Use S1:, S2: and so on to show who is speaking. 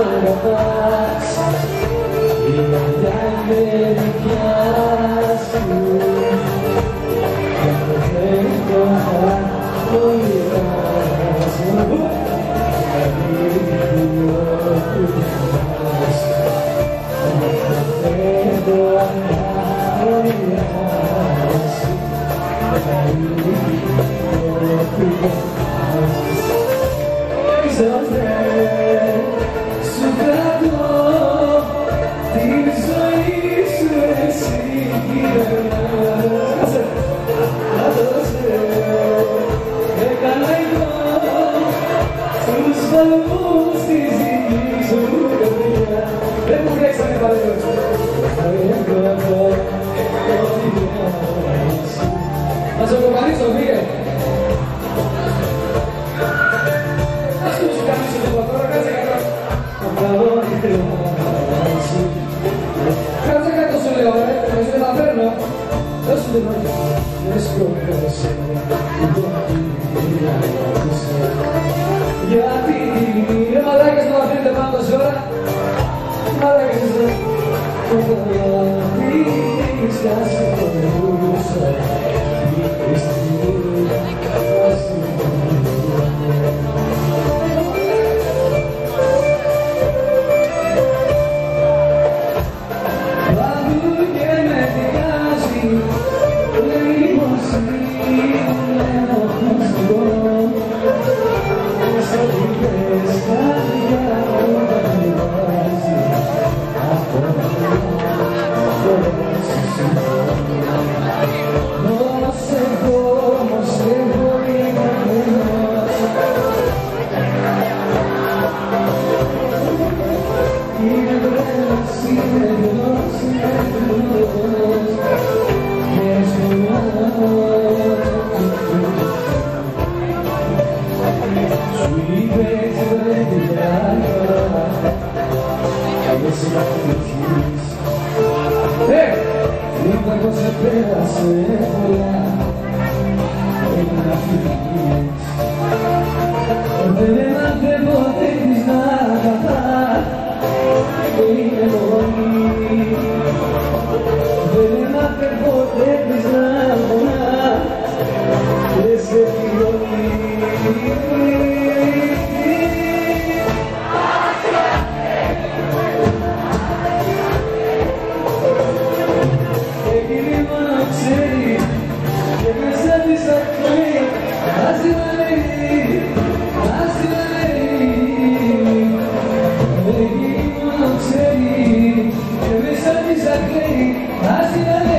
S1: αγαπάς, η καρδιά είναι δικιά σου. Κάθε φεύγω θα ονειράζω, θα δείχνω που θυμάσαι. Κάθε φεύγω θα ονειράζω, θα δείχνω που θυμάσαι. Σου κρατώ την ζωή σου εσύ γυρνάς. Άδωσε, έκανα εγώ στους παλμούς της δικής σου καρδιά. Δεν μου φτιάξανε παλαιός. Θα έκανα ό,τι διάσει. Να σε κοπανίσω, φύγε. Κάτσε κάτω σου λέω, να σου μεταφέρνω. Δεν σου δίνω, δεν σκοπεύεσαι, γιατί ρε μαλάκες να αφήνετε πάνω τόση ώρα. Μαλάκες εσείς το καταλάβεις, κάτσε το νερούσα, η στιγμή θα Λίγο σε πέρασε πολλά, έγινα φιλίες. Δεν έμαθε ποτέ της να αγαπά, είναι μόνη. Δεν έμαθε ποτέ της να πονά, δεν σε πληρώνει.
S2: Así